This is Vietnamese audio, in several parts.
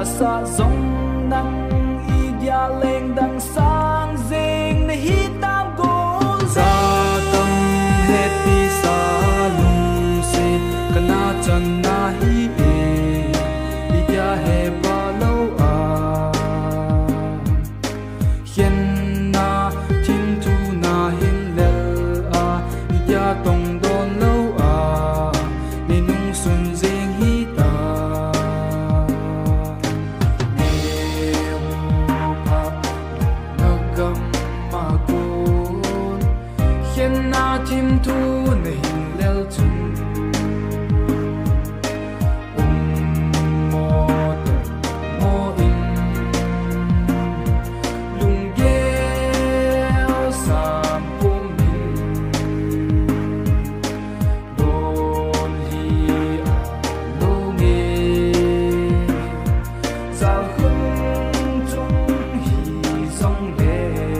sa zong nang igya leng dang sang zing na hitam gol sa tam heti sa lung se kana chan na hi e igya he ba lo a hian na tin tu na hin lel a igya tong don lo a ni nung sun zing hi ta tim thu na hin lel chun mo to mo in lung ge sam pum min don hi a lo nge zal khun chung hi song le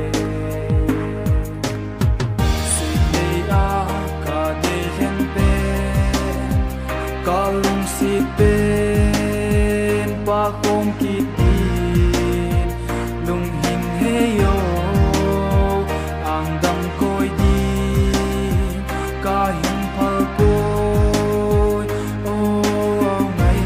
kalung si pen pa kom kitin lung hin heyo ang dang koi di ka hin phal koi o ngai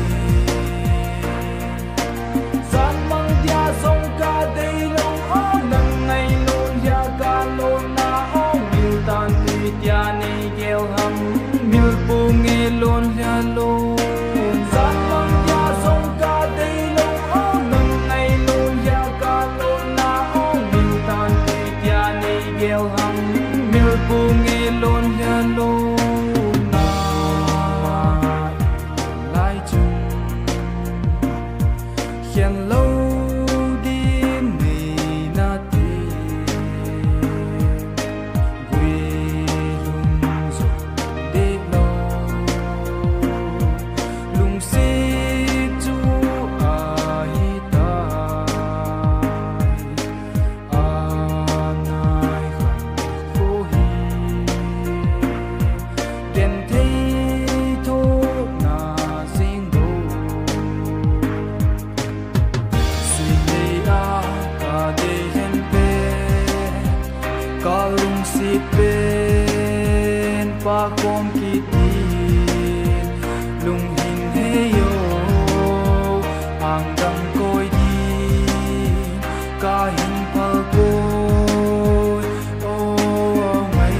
san mang dia song ka dei long o nang ngai lon ya ka lon na o mil tan ti tia ni gel ham mil pu nge lon ya lon san mang ya song ka dei long o nang ngai lon ya ka lon na o mil tan ti tia ni gel ham mil pu nge lon ya lon na lai chung hian lo din ni na ti gui lung zo de lo lung si chu a hi ta a nai khan ko hi den thei tho na sing do si de a ka de hen pe ka lung si pen pa kom ki tin lung hin heyo ang dang koi di ka hin phal koi o ngai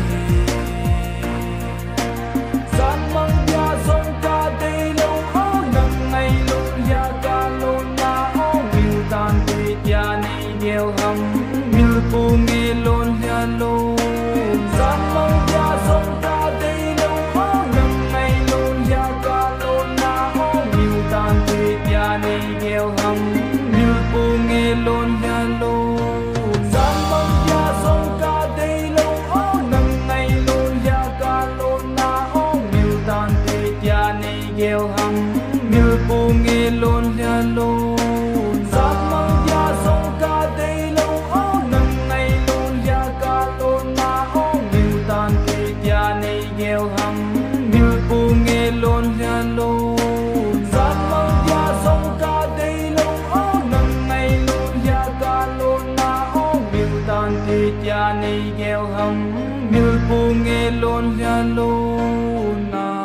san mang ya song ka dei lo o nang ngai lo ya ka lo na o mil tan ti tia ni gel ham mil pu nge lon ya lo san mang ya song ka dei lo o nang ngai lo ya ka lo na o mil tan ti tia ni gel ham mil pu nge lon ya lo san mang ya song ka dei lo o nang ngai lo ya ka lo na o mil tan ti tia ni gel ham mil pu nge lon ya lo san mang ya song ka dei lo o nang ngai lo ya ka lo na o mil tan ti tia ni gel ham mil pu nge lon ya lo san mang ya song ka dei lo o nang ngai lo ya ka lo na o mil tan ti tia ni gel ham mil pu nge lon ya lo na